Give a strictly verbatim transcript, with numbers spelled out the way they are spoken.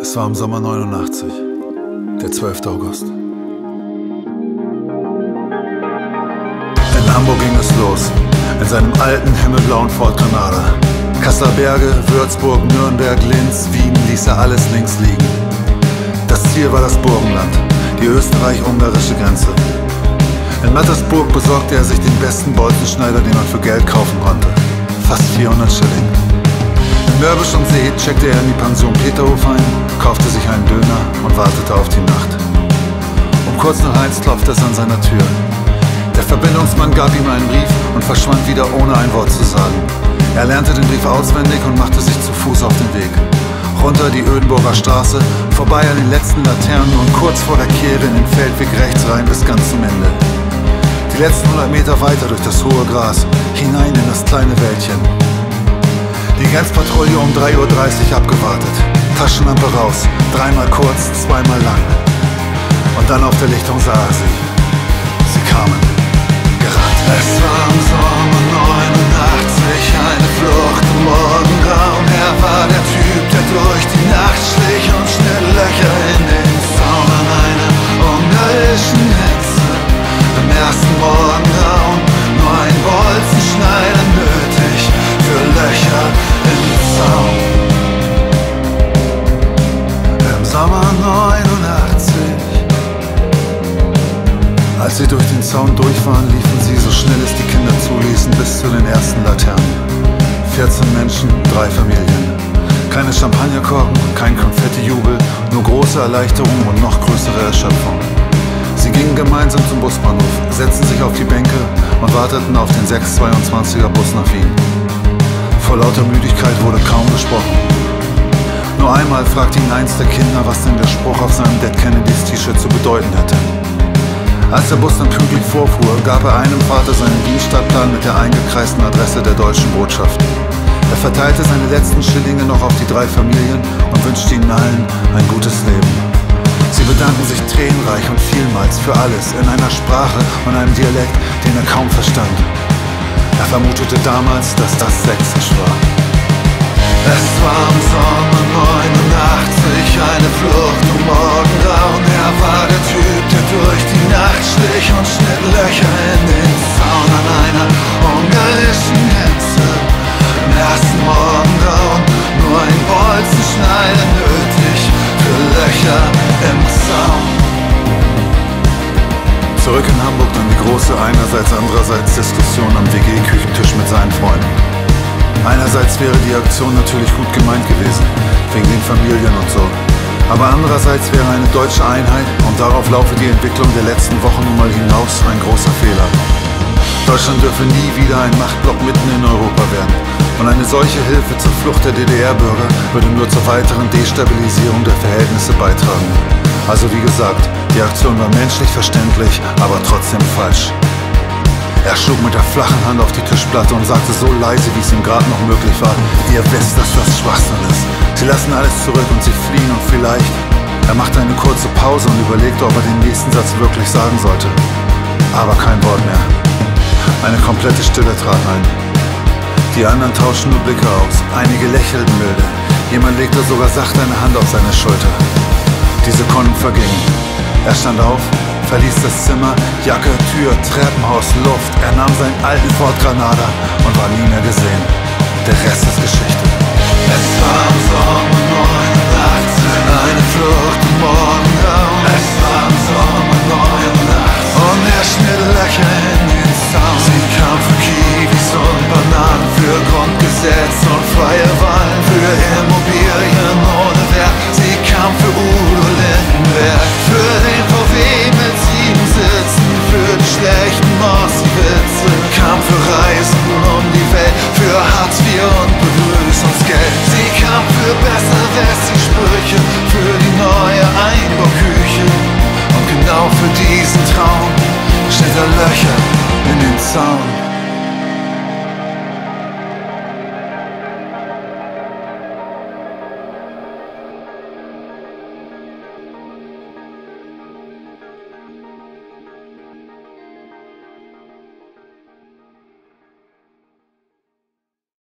Es war im Sommer neunundachtzig, der zwölfte August. In Hamburg ging es los, in seinem alten himmelblauen Ford Granada. Kasseler Berge, Würzburg, Nürnberg, Linz, Wien ließ er alles links liegen. Das Ziel war das Burgenland, die österreich-ungarische Grenze. In Mattersburg besorgte er sich den besten Bolzenschneider, den man für Geld kaufen konnte. Fast vierhundert Schilling. In Mörbisch und See checkte er in die Pension Peterhof ein, kaufte sich einen Döner und wartete auf die Nacht. Um kurz nach eins klopfte es an seiner Tür. Der Verbindungsmann gab ihm einen Brief und verschwand wieder, ohne ein Wort zu sagen. Er lernte den Brief auswendig und machte sich zu Fuß auf den Weg. Runter die Ödenburger Straße, vorbei an den letzten Laternen und kurz vor der Kehre in den Feldweg rechts rein bis ganz zum Ende. Die letzten hundert Meter weiter durch das hohe Gras, hinein in das kleine Wäldchen. Die Grenzpatrouille um drei Uhr dreißig abgewartet. Taschenlampe raus, dreimal kurz, zweimal lang. Und dann auf der Lichtung sah er sie. Sie kamen, gerannt. Es war im Sommer neunundachtzig, eine Flucht im Morgengrauen. Er war der Typ, der durch die Nacht schlich und schnitt Löcher in den Zaun an einer ungarischen Hitze. Im ersten Morgengrauen nur ein Bolzenschneider nötig für Löcher im Zaun. Im Sommer neunundachtzig. Als sie durch den Zaun durch waren, liefen sie, so schnell es die Kinder zuließen, bis zu den ersten Laternen. vierzehn Menschen, drei Familien. Keine Champagnerkorken, kein Konfettijubel, nur große Erleichterung und noch größere Erschöpfung. Sie gingen gemeinsam zum Busbahnhof, setzten sich auf die Bänke und warteten auf den sechs zweiundzwanziger Bus nach Wien. Vor lauter Müdigkeit wurde kaum gesprochen. Nur einmal fragte ihn eins der Kinder, was denn der Spruch auf seinem Dead Kennedys T-Shirt zu bedeuten hätte. Als der Bus dann pünktlich vorfuhr, gab er einem Vater seinen Dienststadtplan mit der eingekreisten Adresse der deutschen Botschaft. Er verteilte seine letzten Schillinge noch auf die drei Familien und wünschte ihnen allen ein gutes Leben. Sie bedankten sich tränenreich und vielmals für alles in einer Sprache und einem Dialekt, den er kaum verstand. Er vermutete damals, dass das Sächsisch war. Es war im Sommer neunundachtzig, eine Flucht im Morgengrauen. Er war der Typ, der durch die Nacht schlich und schnitt Löcher in den Zaun an einer ungarischen Hitze. Im ersten Morgengrauen nur ein Bolzenschneider nötig für Löcher im Zaun. Zurück in Hamburg dann die große einerseits andererseits Diskussion am W G-Küchentisch mit seinen Freunden. Einerseits wäre die Aktion natürlich gut gemeint gewesen, wegen den Familien und so. Aber andererseits wäre eine deutsche Einheit, und darauf laufe die Entwicklung der letzten Wochen nun mal hinaus, ein großer Fehler. Deutschland dürfe nie wieder ein Machtblock mitten in Europa werden. Und eine solche Hilfe zur Flucht der D D R-Bürger würde nur zur weiteren Destabilisierung der Verhältnisse beitragen. Also wie gesagt, die Aktion war menschlich verständlich, aber trotzdem falsch. Er schlug mit der flachen Hand auf die Tischplatte und sagte so leise, wie es ihm gerade noch möglich war: Ihr wisst, dass das Schwachsinn ist. Sie lassen alles zurück und sie fliehen und vielleicht... Er machte eine kurze Pause und überlegte, ob er den nächsten Satz wirklich sagen sollte. Aber kein Wort mehr. Eine komplette Stille trat ein. Die anderen tauschten nur Blicke aus. Einige lächelten milde. Jemand legte sogar sachte eine Hand auf seine Schulter. Die Sekunden vergingen. Er stand auf, verließ das Zimmer, Jacke, Tür, Treppenhaus, Luft. Er nahm seinen alten Ford Granada und war nie mehr gesehen. Der Rest ist Geschichte. Es war im Sommer neunundachtzig, eine Flucht im Morgengrauen. Es war im Sommer neunundachtzig und er schnitt Löcher in den Zaun. Sie kam für Kiwis und Bananen, für Grundgesetz und freie Wahlen, für Immobilien ohne Wert. Sie kam für Udo Lindenberg, für den V W mit sieben Sitzen, für die schlechten Ossi-Witze, kam für Reisen um die Welt, für Hartz vier und Begrüßungsgeld. Sie kam für besser Wessi-Sprüche, für die neue Einbauküche. Und genau für diesen Traum schnitt er Löcher in den Zaun.